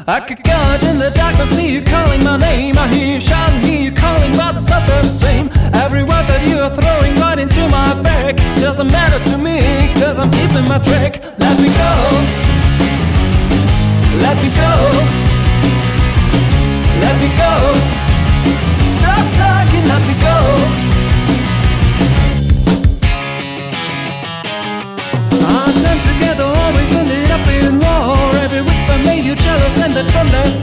I could go out in the dark and see you calling my name. I hear you shouting, hear you calling, but it's not the same. Every word that you are throwing right into my back doesn't matter to me, cause I'm keeping my track. Let me go, let me go, let me go. Stop talking, let me go. Our time together always ended up in war. Every whisper made you jealous, ended from the